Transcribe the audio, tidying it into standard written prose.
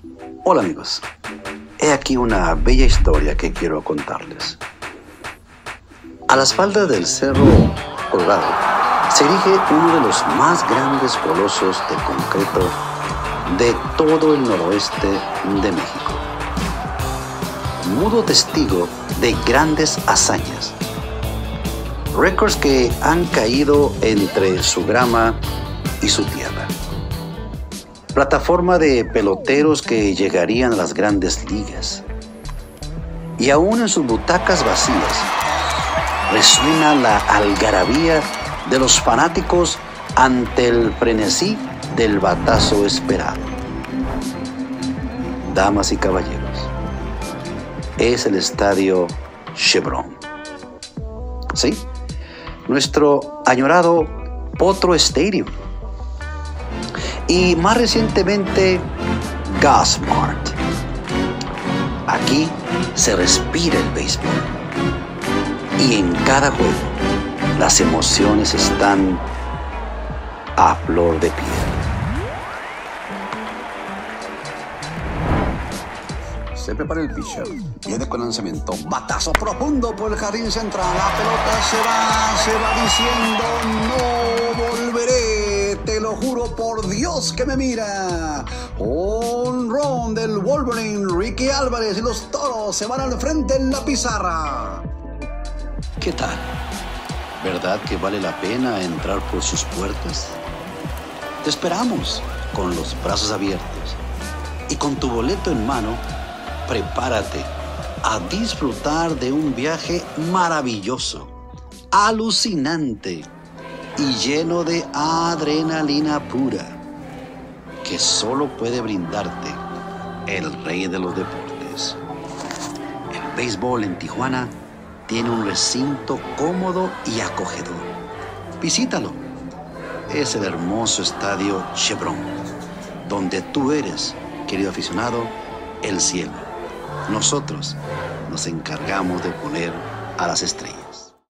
Hola amigos, he aquí una bella historia que quiero contarles. A las faldas del Cerro Colorado se erige uno de los más grandes colosos de concreto de todo el noroeste de México. Mudo testigo de grandes hazañas, récords que han caído entre su grama y su tierra. Plataforma de peloteros que llegarían a las grandes ligas. Y aún en sus butacas vacías resuena la algarabía de los fanáticos ante el frenesí del batazo esperado. Damas y caballeros, es el estadio Chevron. ¿Sí? Nuestro añorado Potro Stadium. Y más recientemente, GoSmart. Aquí se respira el béisbol. Y en cada juego, las emociones están a flor de piel. Se prepara el pitcher. Viene con lanzamiento. Batazo profundo por el jardín central. La pelota se va diciendo: no volveré. Te lo juro por Dios que me mira. Un run del Wolverine. Ricky Álvarez y los Toros se van al frente en la pizarra. ¿Qué tal? ¿Verdad que vale la pena entrar por sus puertas? Te esperamos con los brazos abiertos y con tu boleto en mano. Prepárate a disfrutar de un viaje maravilloso, alucinante y lleno de adrenalina pura que solo puede brindarte el rey de los deportes. El béisbol en Tijuana tiene un recinto cómodo y acogedor. Visítalo. Es el hermoso estadio Chevron, donde tú eres, querido aficionado, el cielo. Nosotros nos encargamos de poner a las estrellas.